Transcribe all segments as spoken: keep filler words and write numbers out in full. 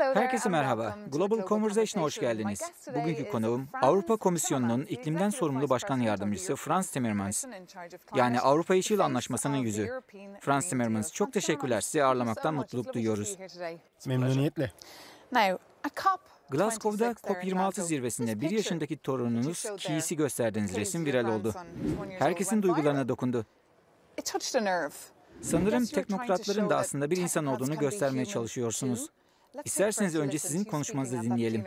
Herkese merhaba. Global Conversation'a hoş geldiniz. Bugünkü konuğum Avrupa Komisyonu'nun iklimden sorumlu başkan yardımcısı Frans Timmermans. Yani Avrupa Yeşil Anlaşması'nın yüzü. Frans Timmermans, çok teşekkürler. Sizi ağırlamaktan mutluluk duyuyoruz. Memnuniyetle. Glasgow'da COP yirmi altı zirvesinde bir yaşındaki torununuz Keys'i gösterdiğiniz resim viral oldu. Herkesin duygularına dokundu. Sanırım teknokratların da aslında bir insan olduğunu göstermeye çalışıyorsunuz. İsterseniz önce sizin konuşmanızı dinleyelim.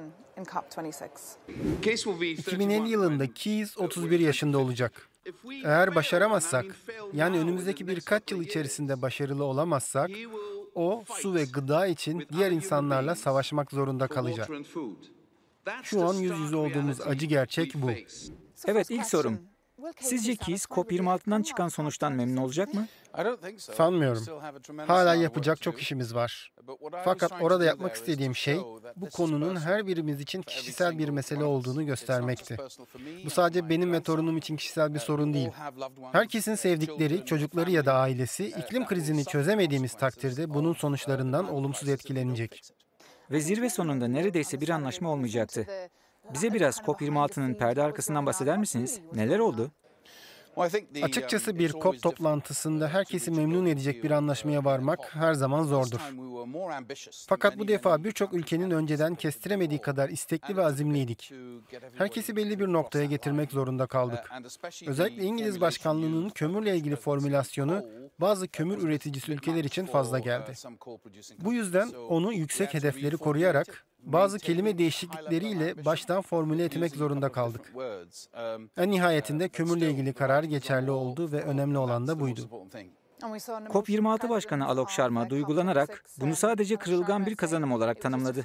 iki bin elli yılında Keys otuz bir yaşında olacak. Eğer başaramazsak, yani önümüzdeki birkaç yıl içerisinde başarılı olamazsak, o su ve gıda için diğer insanlarla savaşmak zorunda kalacak. Şu an yüz yüze olduğumuz acı gerçek bu. Evet, ilk sorum. Sizce Keys COP yirmi altıdan çıkan sonuçtan memnun olacak mı? Sanmıyorum. Hala yapacak çok işimiz var. Fakat orada yapmak istediğim şey, bu konunun her birimiz için kişisel bir mesele olduğunu göstermekti. Bu sadece benim ve torunum için kişisel bir sorun değil. Herkesin sevdikleri, çocukları ya da ailesi, iklim krizini çözemediğimiz takdirde bunun sonuçlarından olumsuz etkilenecek. Ve zirve sonunda neredeyse bir anlaşma olmayacaktı. Bize biraz COP yirmi altının perde arkasından bahseder misiniz? Neler oldu? Açıkçası bir COP toplantısında herkesi memnun edecek bir anlaşmaya varmak her zaman zordur. Fakat bu defa birçok ülkenin önceden kestiremediği kadar istekli ve azimliydik. Herkesi belli bir noktaya getirmek zorunda kaldık. Özellikle İngiliz başkanlığının kömürle ilgili formülasyonu bazı kömür üreticisi ülkeler için fazla geldi. Bu yüzden onu yüksek hedefleri koruyarak bazı kelime değişiklikleriyle baştan formüle etmek zorunda kaldık. En nihayetinde kömürle ilgili karar geçerli oldu ve önemli olan da buydu. COP yirmi altı Başkanı Alok Sharma duygulanarak bunu sadece kırılgan bir kazanım olarak tanımladı.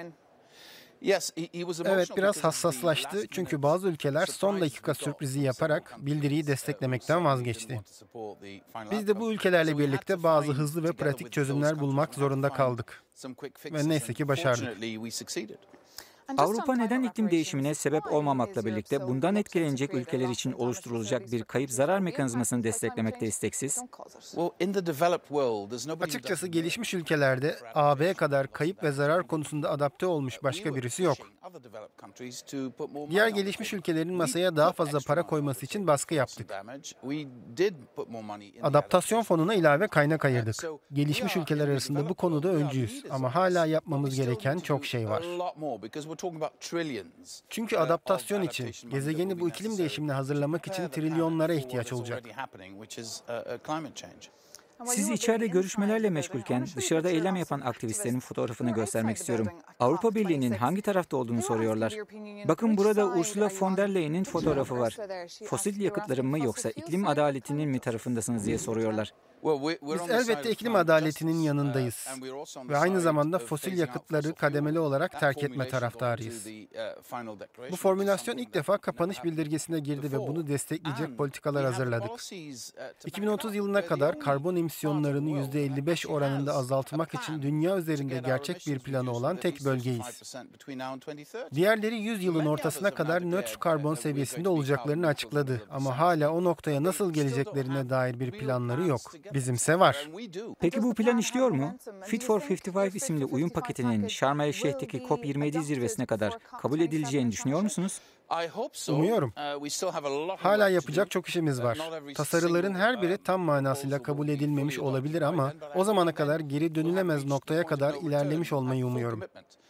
Evet, biraz hassaslaştı çünkü bazı ülkeler son dakika sürprizi yaparak bildiriyi desteklemekten vazgeçti. Biz de bu ülkelerle birlikte bazı hızlı ve pratik çözümler bulmak zorunda kaldık. Ve neyse ki başardık. Avrupa neden iklim değişimine sebep olmamakla birlikte bundan etkilenecek ülkeler için oluşturulacak bir kayıp zarar mekanizmasını desteklemekte isteksiz? Açıkçası gelişmiş ülkelerde A B kadar kayıp ve zarar konusunda adapte olmuş başka birisi yok. Diğer gelişmiş ülkelerin masaya daha fazla para koyması için baskı yaptık. Adaptasyon fonuna ilave kaynak ayırdık. Gelişmiş ülkeler arasında bu konuda öncüyüz ama hala yapmamız gereken çok şey var. Çünkü adaptasyon için, gezegeni bu iklim değişimine hazırlamak için trilyonlara ihtiyaç olacak. Siz içeride görüşmelerle meşgulken dışarıda eylem yapan aktivistlerin fotoğrafını göstermek istiyorum. Avrupa Birliği'nin hangi tarafta olduğunu soruyorlar. Bakın, burada Ursula von der Leyen'in fotoğrafı var. Fosil yakıtların mı yoksa iklim adaletinin mi tarafındasınız diye soruyorlar. Biz elbette iklim adaletinin yanındayız ve aynı zamanda fosil yakıtları kademeli olarak terk etme taraftarıyız. Bu formülasyon ilk defa kapanış bildirgesine girdi ve bunu destekleyecek politikalar hazırladık. iki bin otuz yılına kadar karbon emisyonlarını yüzde elli beş oranında azaltmak için dünya üzerinde gerçek bir planı olan tek bölgeyiz. Diğerleri yüz yılın ortasına kadar nötr karbon seviyesinde olacaklarını açıkladı ama hala o noktaya nasıl geleceklerine dair bir planları yok. Bizimse var. Peki bu plan işliyor mu? Fit for elli beş isimli uyum paketinin Sharm el Şeyh'teki COP yirmi yedi zirvesine kadar kabul edileceğini düşünüyor musunuz? Umuyorum. Hala yapacak çok işimiz var. Tasarıların her biri tam manasıyla kabul edilmemiş olabilir ama o zamana kadar geri dönülemez noktaya kadar ilerlemiş olmayı umuyorum.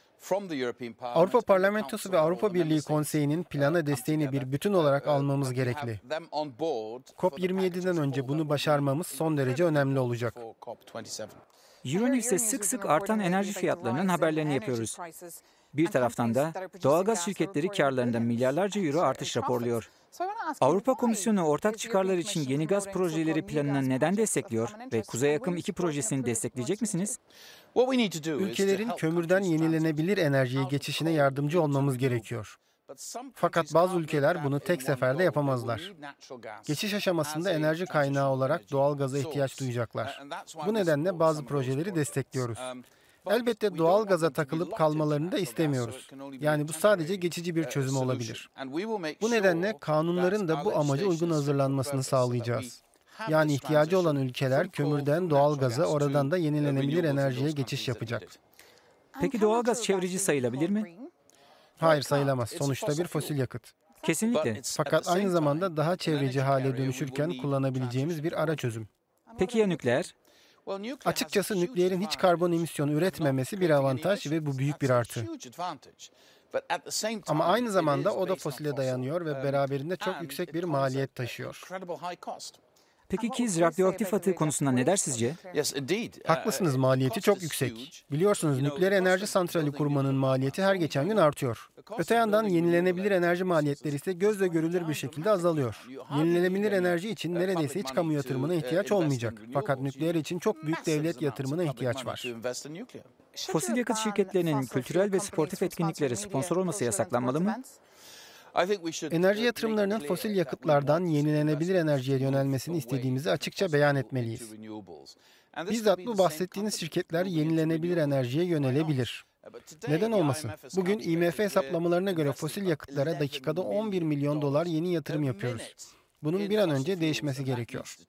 Avrupa Parlamentosu ve Avrupa Birliği Konseyi'nin plana desteğini bir bütün olarak almamız gerekli. COP yirmi yedi'den önce bunu başarmamız son derece önemli olacak. Euronews'te sık sık artan enerji fiyatlarının haberlerini yapıyoruz. Bir taraftan da doğalgaz şirketleri karlarında milyarlarca euro artış raporluyor. Avrupa Komisyonu ortak çıkarlar için yeni gaz projeleri planını neden destekliyor ve Kuzey Akım iki projesini destekleyecek misiniz? Ülkelerin kömürden yenilenebilir enerjiye geçişine yardımcı olmamız gerekiyor. Fakat bazı ülkeler bunu tek seferde yapamazlar. Geçiş aşamasında enerji kaynağı olarak doğalgaza ihtiyaç duyacaklar. Bu nedenle bazı projeleri destekliyoruz. Elbette doğal gaza takılıp kalmalarını da istemiyoruz. Yani bu sadece geçici bir çözüm olabilir. Bu nedenle kanunların da bu amaca uygun hazırlanmasını sağlayacağız. Yani ihtiyacı olan ülkeler kömürden doğal gaza, oradan da yenilenebilir enerjiye geçiş yapacak. Peki doğalgaz çevreci sayılabilir mi? Hayır, sayılamaz. Sonuçta bir fosil yakıt. Kesinlikle. Fakat aynı zamanda daha çevreci hale dönüşürken kullanabileceğimiz bir ara çözüm. Peki ya nükleer? Açıkçası nükleerin hiç karbon emisyonu üretmemesi bir avantaj ve bu büyük bir artı. Ama aynı zamanda o da fosile dayanıyor ve beraberinde çok yüksek bir maliyet taşıyor. Peki Keys radyoaktif atığı konusunda ne der sizce? Haklısınız, maliyeti çok yüksek. Biliyorsunuz, nükleer enerji santrali kurmanın maliyeti her geçen gün artıyor. Öte yandan yenilenebilir enerji maliyetleri ise gözle görülür bir şekilde azalıyor. Yenilenebilir enerji için neredeyse hiç kamu yatırımına ihtiyaç olmayacak. Fakat nükleer için çok büyük devlet yatırımına ihtiyaç var. Fosil yakıt şirketlerinin kültürel ve sportif etkinliklere sponsor olması yasaklanmalı mı? Enerji yatırımlarının fosil yakıtlardan yenilenebilir enerjiye yönelmesini istediğimizi açıkça beyan etmeliyiz. Bizzat bu bahsettiğiniz şirketler yenilenebilir enerjiye yönelebilir. Neden olmasın? Bugün I M F hesaplamalarına göre fosil yakıtlara dakikada on bir milyon dolar yeni yatırım yapıyoruz. Bunun bir an önce değişmesi gerekiyor.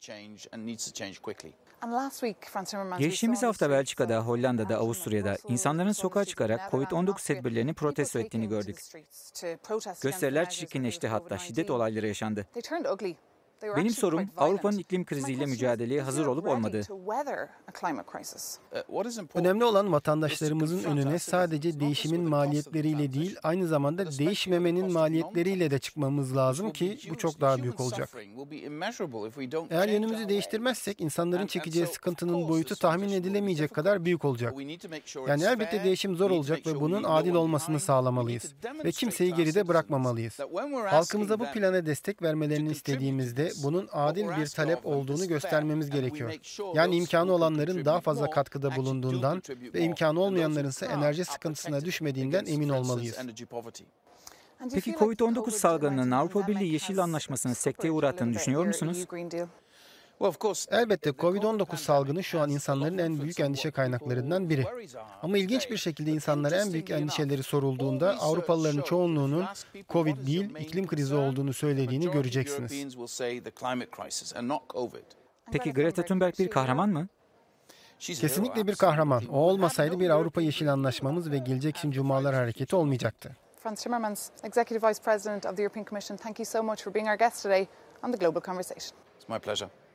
Geçtiğimiz hafta Belçika'da, Hollanda'da, Avusturya'da insanların sokağa çıkarak kovid on dokuz tedbirlerini protesto ettiğini gördük. Gösteriler çirkinleşti, hatta şiddet olayları yaşandı. Benim sorum, Avrupa'nın iklim kriziyle mücadeleye hazır olup olmadığı. Önemli olan vatandaşlarımızın önüne sadece değişimin maliyetleriyle değil, aynı zamanda değişmemenin maliyetleriyle de çıkmamız lazım ki bu çok daha büyük olacak. Eğer yönümüzü değiştirmezsek insanların çekeceği sıkıntının boyutu tahmin edilemeyecek kadar büyük olacak. Yani elbette değişim zor olacak ve bunun adil olmasını sağlamalıyız. Ve kimseyi geride bırakmamalıyız. Halkımıza bu plana destek vermelerini istediğimizde bunun adil bir talep olduğunu göstermemiz gerekiyor. Yani imkanı olanların daha fazla katkıda bulunduğundan ve imkanı olmayanların ise enerji sıkıntısına düşmediğinden emin olmalıyız. Peki kovid on dokuz salgınının Avrupa Birliği Yeşil Anlaşması'nı sekteye uğrattığını düşünüyor musunuz? Elbette kovid on dokuz salgını şu an insanların en büyük endişe kaynaklarından biri. Ama ilginç bir şekilde insanlara en büyük endişeleri sorulduğunda Avrupalıların çoğunluğunun Covid değil, iklim krizi olduğunu söylediğini göreceksiniz. Peki Greta Thunberg bir kahraman mı? Kesinlikle bir kahraman. O olmasaydı bir Avrupa Yeşil Anlaşmamız ve Gelecek için Cumalar Hareketi olmayacaktı. Frans Timmermans, Executive Vice President of the European Commission, thank you so much for being our guest today on the Global Conversation. It's my pleasure.